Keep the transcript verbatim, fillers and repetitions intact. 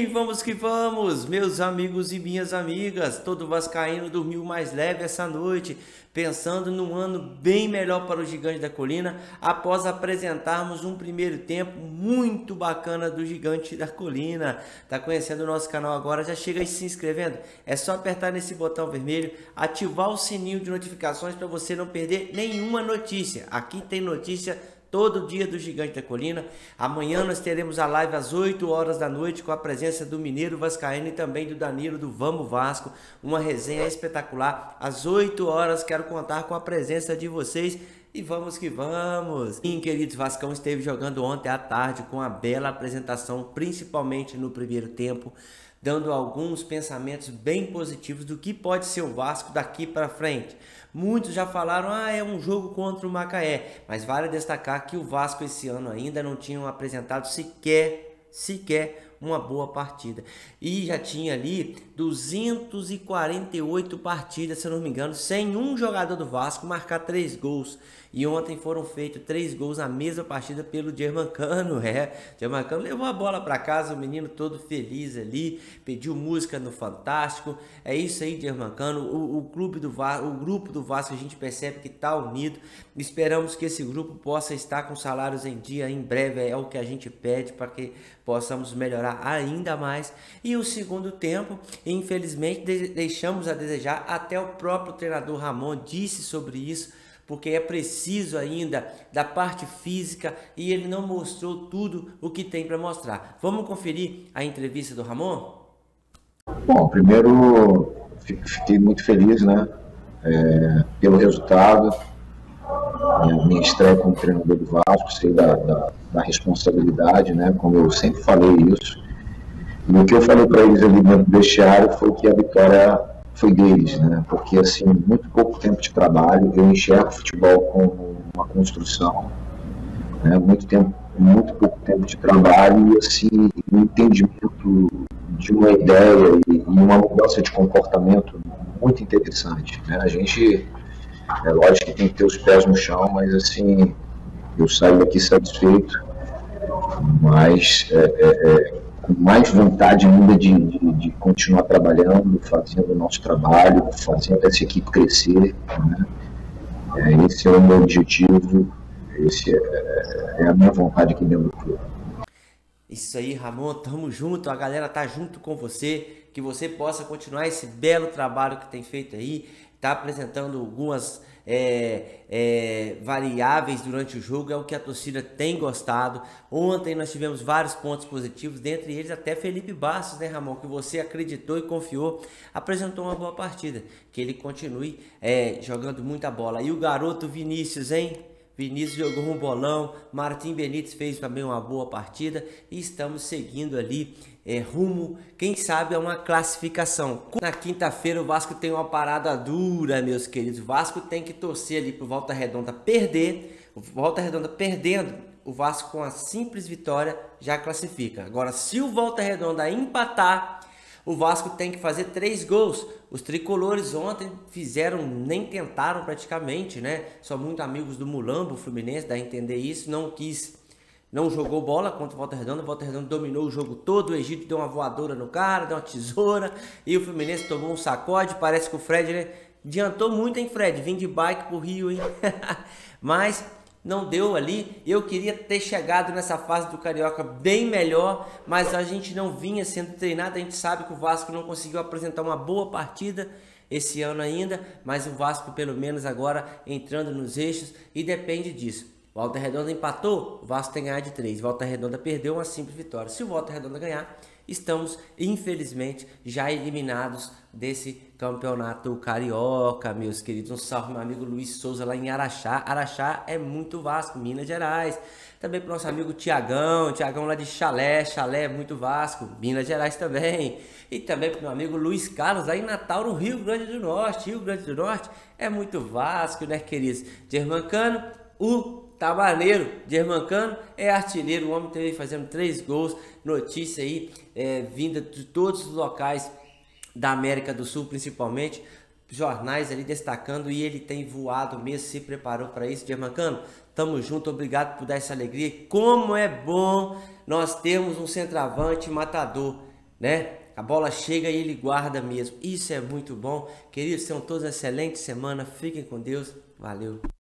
vamos que vamos, meus amigos e minhas amigas. Todo vascaíno dormiu mais leve essa noite, pensando num ano bem melhor para o Gigante da Colina, após apresentarmos um primeiro tempo muito bacana do Gigante da Colina. Tá conhecendo o nosso canal agora? Já chega aí se inscrevendo? É só apertar nesse botão vermelho, ativar o sininho de notificações para você não perder nenhuma notícia. Aqui tem notícia todo dia do Gigante da Colina. Amanhã nós teremos a live às oito horas da noite com a presença do Mineiro Vascaíno e também do Danilo do Vamos Vasco. Uma resenha espetacular. Às oito horas quero contar com a presença de vocês e vamos que vamos. Sim, queridos, Vascão esteve jogando ontem à tarde com a bela apresentação, principalmente no primeiro tempo, dando alguns pensamentos bem positivos do que pode ser o Vasco daqui para frente. Muitos já falaram, ah, é um jogo contra o Macaé, mas vale destacar que o Vasco esse ano ainda não tinha apresentado sequer, sequer uma boa partida. E já tinha ali duzentas e quarenta e oito partidas, se eu não me engano, sem um jogador do Vasco marcar três gols. E ontem foram feitos três gols na mesma partida pelo Germancano. É, Germancano levou a bola para casa, o menino todo feliz ali, pediu música no Fantástico. É isso aí, Germancano. O, o clube do Vasco, o grupo do Vasco, a gente percebe que está unido. Esperamos que esse grupo possa estar com salários em dia em breve, é o que a gente pede para que possamos melhorar ainda mais. E o segundo tempo, infelizmente, deixamos a desejar. Até o próprio treinador Ramon disse sobre isso, porque é preciso ainda da parte física e ele não mostrou tudo o que tem para mostrar. Vamos conferir a entrevista do Ramon? Bom, primeiro fiquei muito feliz, né, é, pelo resultado. Minha, minha estreia como treinador do Vasco, sei da, da, da responsabilidade, né, como eu sempre falei isso. E o que eu falei para eles ali dentro do vestiário foi que a vitória foi deles, né? Porque assim, muito pouco tempo de trabalho, eu enxergo o futebol como uma construção, né? Muito tempo, muito pouco tempo de trabalho e assim, um entendimento de uma ideia e, e uma mudança de comportamento muito interessante, né? A gente, é lógico que tem que ter os pés no chão, mas assim, eu saio daqui satisfeito, mas é, é, é, com mais vontade ainda de, de, de continuar trabalhando, fazendo o nosso trabalho, fazendo essa equipe crescer, né? É, esse é o meu objetivo, esse é, é a minha vontade aqui dentro do clube. Isso aí, Ramon, tamo junto, a galera tá junto com você, que você possa continuar esse belo trabalho que tem feito aí, tá apresentando algumas é, é, variáveis durante o jogo, é o que a torcida tem gostado. Ontem nós tivemos vários pontos positivos, dentre eles até Felipe Bastos, né, Ramon, que você acreditou e confiou, apresentou uma boa partida, que ele continue é, jogando muita bola. E o garoto Vinícius, hein? Vinícius jogou um bolão, Martim Benítez fez também uma boa partida e estamos seguindo ali é, rumo, quem sabe, a uma classificação. Na quinta-feira o Vasco tem uma parada dura, meus queridos. O Vasco tem que torcer ali para o Volta Redonda perder. O Volta Redonda perdendo, o Vasco com a simples vitória já classifica. Agora, se o Volta Redonda empatar, o Vasco tem que fazer três gols. Os tricolores ontem fizeram, nem tentaram praticamente, né? São muito amigos do Mulambo, o Fluminense, dá a entender isso. Não quis, não jogou bola contra o Volta Redonda. O Volta Redonda dominou o jogo todo. O Egito deu uma voadora no cara, deu uma tesoura. E o Fluminense tomou um sacode. Parece que o Fred, né, adiantou muito, hein, Fred? Vim de bike pro Rio, hein? Mas não deu ali. Eu queria ter chegado nessa fase do Carioca bem melhor, mas a gente não vinha sendo treinado. A gente sabe que o Vasco não conseguiu apresentar uma boa partida esse ano ainda, mas o Vasco pelo menos agora entrando nos eixos e depende disso. Volta Redonda empatou, o Vasco tem que ganhar de três. Volta Redonda perdeu, uma simples vitória. Se o Volta Redonda ganhar, estamos infelizmente já eliminados desse campeonato carioca, meus queridos. Um salve, meu amigo Luiz Souza lá em Araxá. Araxá é muito Vasco, Minas Gerais. Também para o nosso amigo Tiagão, Tiagão lá de Chalé, Chalé é muito Vasco, Minas Gerais também. E também para o meu amigo Luiz Carlos lá em Natal, no Rio Grande do Norte. Rio Grande do Norte é muito Vasco, né, queridos? Germancano, o Tabaneiro, Germancano é artilheiro, o homem teve fazendo três gols. Notícia aí é, vinda de todos os locais da América do Sul, principalmente jornais ali destacando, e ele tem voado mesmo, se preparou para isso. Germancano, tamo junto, obrigado por dar essa alegria. Como é bom nós termos um centroavante matador. né? A bola chega e ele guarda mesmo. Isso é muito bom. Queridos, tenham todos uma excelente semana. Fiquem com Deus. Valeu.